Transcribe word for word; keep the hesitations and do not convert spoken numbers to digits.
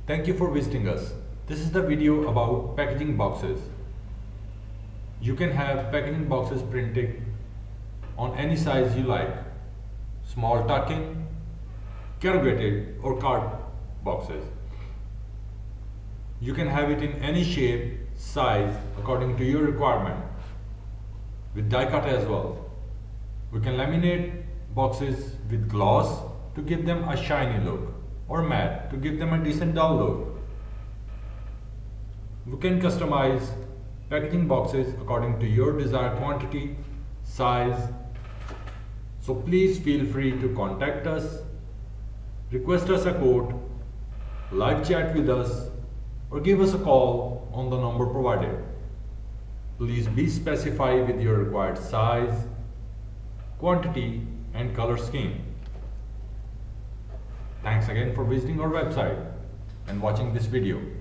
Thank you for visiting us. This is the video about packaging boxes. You can have packaging boxes printed on any size you like. Small tuck-in, corrugated or card boxes. You can have it in any shape, size according to your requirement. With die cut as well. We can laminate boxes with gloss to give them a shiny look, or matte to give them a decent dull look. We can customize packaging boxes according to your desired quantity, size. So please feel free to contact us, request us a quote, live chat with us, or give us a call on the number provided. Please be specified with your required size, quantity and color scheme. Thanks again for visiting our website and watching this video.